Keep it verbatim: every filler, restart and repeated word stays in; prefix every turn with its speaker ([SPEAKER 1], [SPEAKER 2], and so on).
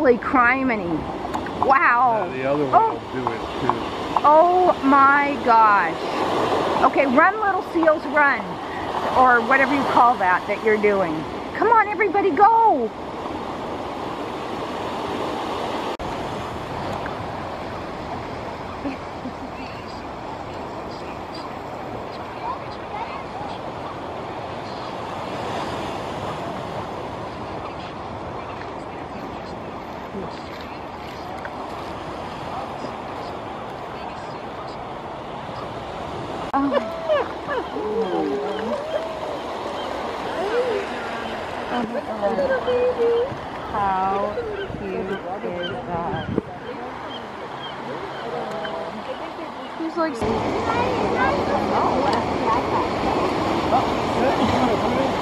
[SPEAKER 1] really criminy. Wow.
[SPEAKER 2] Yeah, the other one
[SPEAKER 1] oh.
[SPEAKER 2] will do it too.
[SPEAKER 1] Oh my gosh. Okay, run little seals, run. Or whatever you call that that you're doing. Come on everybody, go. Oh.
[SPEAKER 3] Little baby.
[SPEAKER 1] How cute is that? He's like...
[SPEAKER 3] Oh,